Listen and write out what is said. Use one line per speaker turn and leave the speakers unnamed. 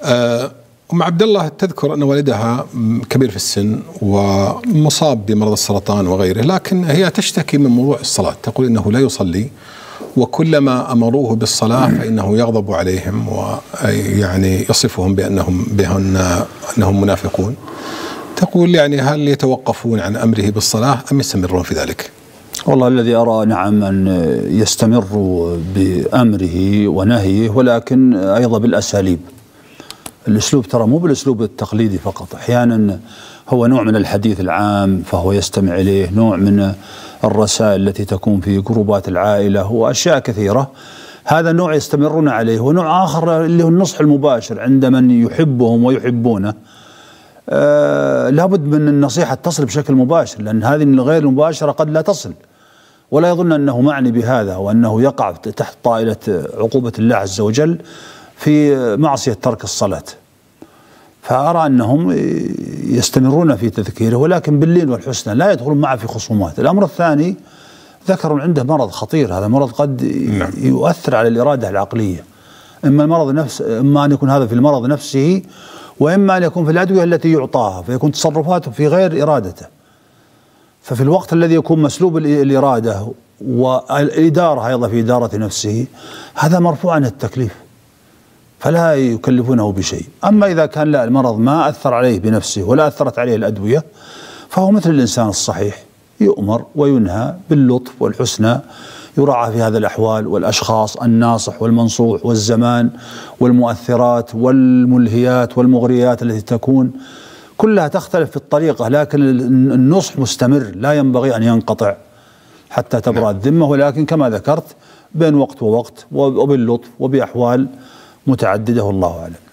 أم عبد الله تذكر أن والدها كبير في السن ومصاب بمرض السرطان وغيره، لكن هي تشتكي من موضوع الصلاة، تقول إنه لا يصلي، وكلما أمروه بالصلاة فإنه يغضب عليهم ويعني يصفهم بأنهم منافقون. تقول يعني هل يتوقفون عن أمره بالصلاة أم يستمرون في ذلك؟
والله الذي أرى نعم أن يستمروا بأمره ونهيه، ولكن أيضا بالأساليب. الأسلوب ترى مو بالأسلوب التقليدي فقط، أحيانا هو نوع من الحديث العام فهو يستمع إليه، نوع من الرسائل التي تكون في جروبات العائلة وأشياء كثيرة، هذا نوع يستمرون عليه. ونوع آخر اللي هو النصح المباشر عند من يحبهم ويحبونه. لابد من النصيحة تصل بشكل مباشر، لأن هذه الغير المباشرة قد لا تصل، ولا يظن أنه معني بهذا وأنه يقع تحت طائلة عقوبة الله عز وجل في معصية ترك الصلاة. فأرى أنهم يستمرون في تذكيره، ولكن باللين والحسنى، لا يدخلون معه في خصومات. الأمر الثاني ذكروا عنده مرض خطير، هذا مرض قد يؤثر على الإرادة العقلية، إما أن يكون هذا في المرض نفسه، وإما أن يكون في الأدوية التي يعطاها، فيكون تصرفاته في غير إرادته. ففي الوقت الذي يكون مسلوب الإرادة والإدارة أيضا في إدارة نفسه، هذا مرفوع عن التكليف، فلا يكلفونه بشيء. أما إذا كان لا، المرض ما أثر عليه بنفسه ولا أثرت عليه الأدوية، فهو مثل الإنسان الصحيح، يؤمر وينهى باللطف والحسنى، يراعى في هذه الأحوال والأشخاص، الناصح والمنصوح والزمان والمؤثرات والملهيات والمغريات التي تكون، كلها تختلف في الطريقة، لكن النصح مستمر لا ينبغي أن ينقطع حتى تبرأ الذمة، ولكن كما ذكرت بين وقت ووقت وباللطف وبأحوال متعددة، والله أعلم.